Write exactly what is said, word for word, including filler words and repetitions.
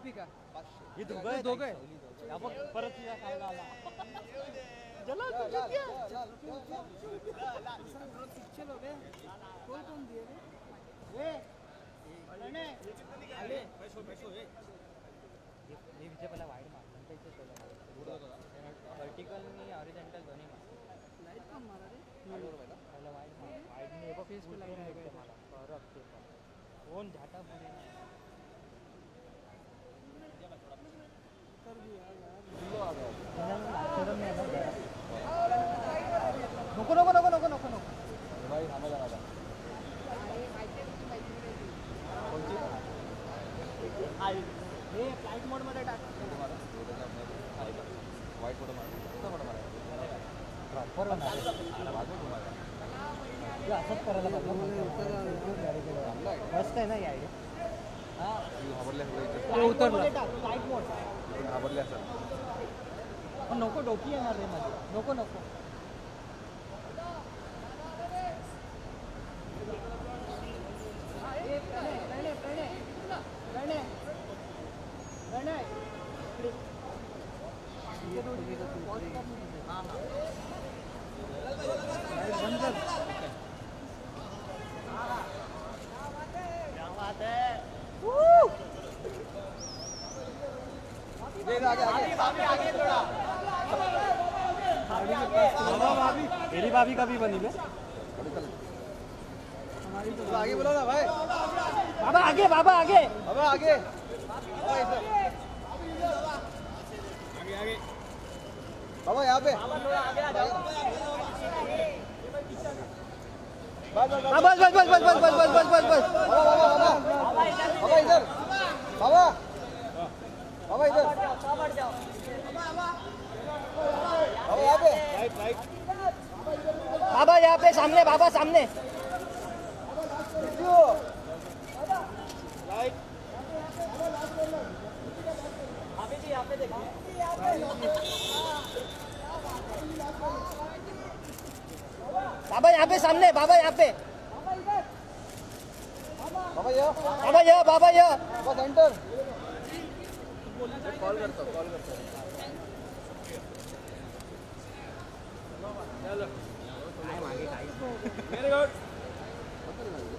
किती का? हे दोघं आहेत, दोघं आहेत. या बघ परत तुझ्या खायला आला. चला तुझे क्या? चलो बे. कोण कोण दिए रे? ए आले. हे विजय पहिला वाईड मार नंतर इथे सोलो मार वर्टिकल आणि हॉरिझॉन्टल दोन्ही मार. लाईट कम मारा रे. पहिला वाईड मार वाईडने बघ फेस पे लग रहा है भेटते मला परत ते पण कोण झाटा पुढे नाही. कर दिया यार. नको नको नको नको नको नको भाई थांबा जरा आता. हे फ्लाईट मोड मध्ये टाक. वाईट फोटो मार कुठला फोटो मारा प्रॉपर असंच करायला पाहिजे. मस्त आहे ना ही आयडिया. हा घाबरले उतरला फ्लाईट मोड घाबरले असं पण नको डोकी येणार रे मध्ये नको नको. मेरी भाभी का भी बनी है. हमारी तो आगे बोलो ना भाई. बाबा आगे बाबा आगे बाबा आगे बाबा इधर आगे आगे बाबा यहाँ पे बाबा थोड़ा आगे आ जाओ. बस बस बस बस बस बस बस बस बस बस बस बाबा बाबा बाबा बाबा इधर बाबा बाबा इधर बाबा यहाँ पे बाबा यहाँ पे सामने बाबा सामने. बाबा यहाँ पे सामने बाबा यहाँ पे बाबा ये बाबा यह बाबा यह बाबा सेंटर कॉल करता कॉल करता चलो वेरी गुड